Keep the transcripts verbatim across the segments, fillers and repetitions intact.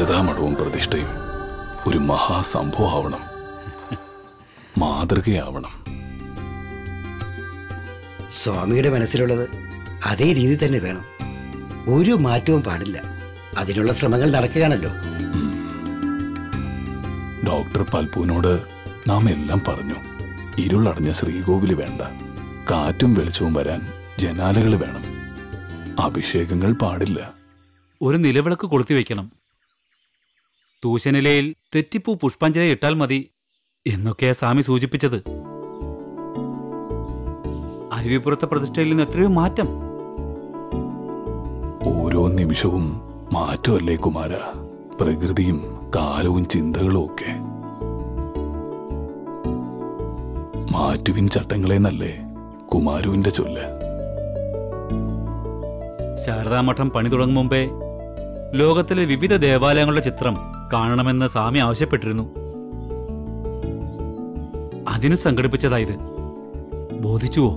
ശാരദാമഠവും പ്രതിഷ്ഠയും ഒരു മഹാസംഭവമാവണം, മാതൃകയാവണം. സ്വാമിയുടെ മനസ്സിലുള്ളത് അതേ രീതി തന്നെ വേണം, ഒരു മാറ്റവും പാടില്ല. അതിനുള്ള ശ്രമങ്ങൾ നടക്കുകയാണല്ലോ. ഡോക്ടർ പൽപുവിനോട് നാം എല്ലാം പറഞ്ഞു. ഇരുളടഞ്ഞ ശ്രീകോവില് വേണ്ട, കാറ്റും വെളിച്ചവും വരാൻ ജനാലകൾ വേണം, അഭിഷേകങ്ങൾ പാടില്ല. ഒരു നിലവിളക്ക് കൊളുത്തി വെക്കണം, തൂശനിലയിൽ തെറ്റിപ്പൂ പുഷ്പാഞ്ജലി ഇട്ടാൽ മതി എന്നൊക്കെയാ സ്വാമി സൂചിപ്പിച്ചത്. അരുവിപ്പുറത്തെ പ്രതിഷ്ഠയിൽ നിന്ന് എത്രയോ മാറ്റം. ഓരോ നിമിഷവും മാറ്റമല്ലേ കുമാര, പ്രകൃതിയും കാലവും ചിന്തകളും ഒക്കെ. മാറ്റുവിൻ ചട്ടങ്ങളെന്നല്ലേ കുമാരുവിന്റെ ചൊല്ല്. ശാരദാമഠം പണി തുടങ്ങും മുമ്പേ ലോകത്തിലെ വിവിധ ദേവാലയങ്ങളുടെ ചിത്രം കാണണമെന്ന് സ്വാമി ആവശ്യപ്പെട്ടിരുന്നു. അതിനു സംഘടിപ്പിച്ചതായത്. ബോധിച്ചുവോ?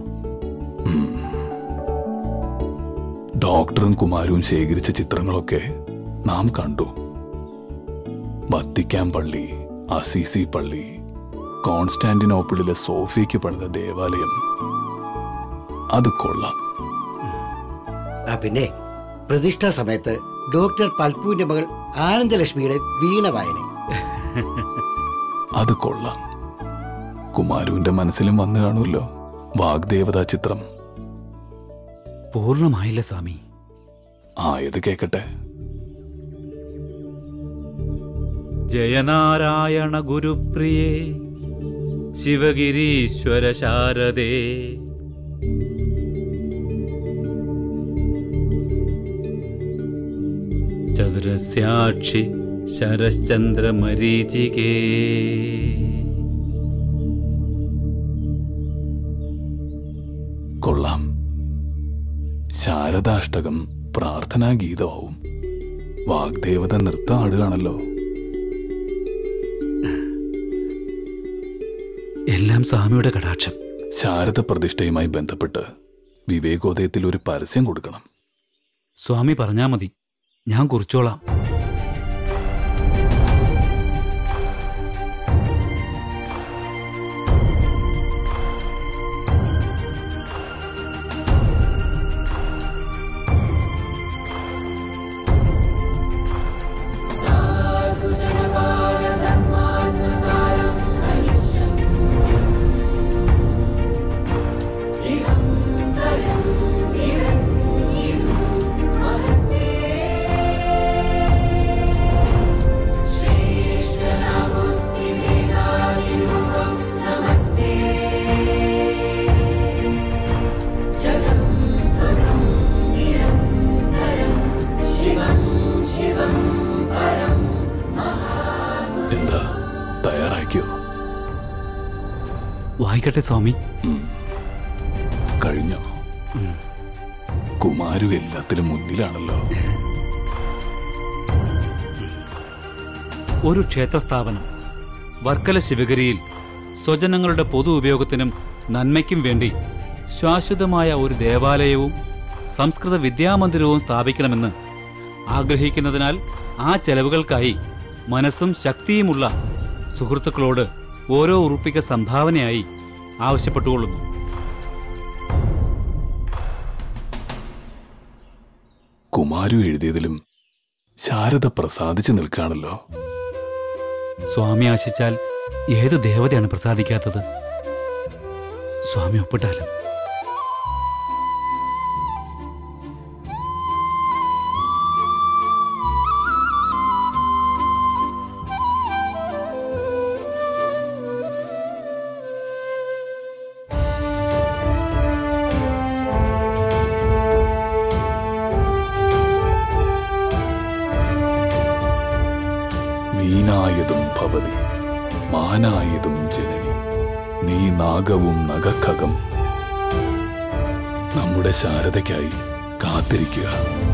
ഡോക്ടറും കുമാരവും ശേഖരിച്ച ചിത്രങ്ങളൊക്കെ നാം കണ്ടു. വത്തിക്കാൻ പള്ളി, അസീസി പള്ളി, കോൺസ്റ്റാന്റിനോപ്പിളിലെ സോഫിയയ്ക്ക് പണിത ദേവാലയം, അത് കൊള്ളാം. പിന്നെ പ്രതിഷ്ഠാ സമയത്ത് ഡോക്ടർ പൽപുവിന്റെ മകൾ ആനന്ദലക്ഷ്മിയുടെ വീണ വായന, അത് കൊള്ളാം. കുമാരുവിന്റെ മനസ്സിലും വന്നു കാണുമല്ലോ വാഗ്ദേവതാ ചിത്രം. പൂർണ്ണമായില്ല സ്വാമി. ആയത് കേക്കട്ടെ. ജയനാരായണ ഗുരുപ്രിയേ ശിവഗിരീശ്വര ശാരദേ ചതുരസ്യാക്ഷി ശരശ്ചന്ദ്ര മരീചികേ. കൊള്ളാം. ശാരദാഷ്ടകം പ്രാർത്ഥനാഗീതമാവും. വാഗ്ദേവത നൃത്തം ആടുകയാണല്ലോ. എല്ലാം സ്വാമിയുടെ കടാക്ഷം. ശാരദ പ്രതിഷ്ഠയുമായി ബന്ധപ്പെട്ട് വിവേകോദയത്തിൽ ഒരു പരസ്യം കൊടുക്കണം. സ്വാമി പറഞ്ഞാ മതി, ഞാൻ കുറിച്ചോളാം. വായിക്കട്ടെ സ്വാമി. കഴിഞ്ഞോ? കുമാരു എല്ലാത്തിലും മുന്നിലാണല്ലോ. ഒരു ക്ഷേത്രസ്ഥാപനം വർക്കല ശിവഗിരിയിൽ സ്വജനങ്ങളുടെ പൊതു ഉപയോഗത്തിനും നന്മയ്ക്കും വേണ്ടി ശാശ്വതമായ ഒരു ദേവാലയവും സംസ്കൃത വിദ്യാമന്ദിരവും സ്ഥാപിക്കണമെന്ന് ആഗ്രഹിക്കുന്നതിനാൽ ആ ചെലവുകൾക്കായി മനസ്സും ശക്തിയുമുള്ള സുഹൃത്തുക്കളോട് ഓരോ ഉറുപ്പിക സംഭാവനയായി ആവശ്യപ്പെട്ടുകൊള്ളുന്നു. കുമാരു എഴുതിയതിലും ശാരദ പ്രസാദിച്ചു നിൽക്കാണല്ലോ. സ്വാമി ആശിച്ചാൽ ഏത് ദേവതയാണ് പ്രസാദിക്കാത്തത്? സ്വാമി ഒപ്പിട്ടാലും. മീനായതും ഭവതി മാനായതും ജനനി നീ നാഗവും നഖഖഗം. നമ്മുടെ ശാരദയ്ക്കായി കാത്തിരിക്കുക.